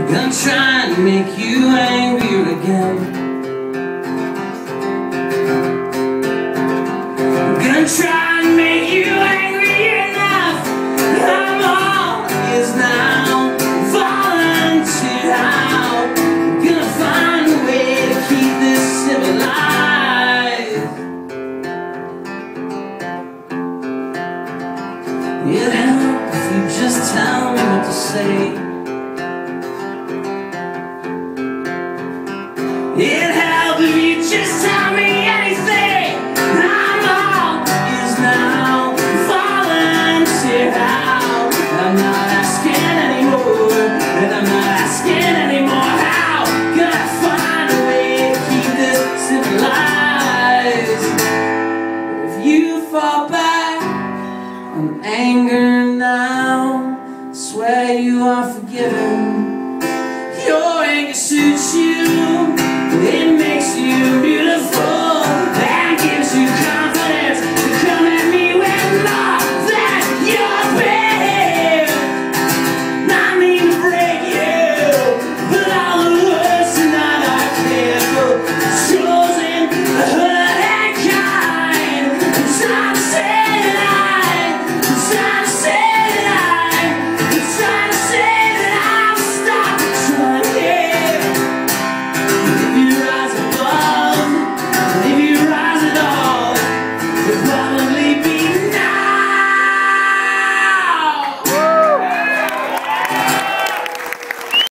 Gonna try and make you angrier again. Gonna try and make you angry enough. I'm all is now, volunteer out. Gonna find a way to keep this civilized. It'd help if you just tell me what to say. It'd help if you just tell me anything. I'm all is now, volunteer out. I'm not asking anymore, and I'm not asking anymore how. Gotta find a way to keep this civilized. But if you fall back on anger now, swear you are forgiven.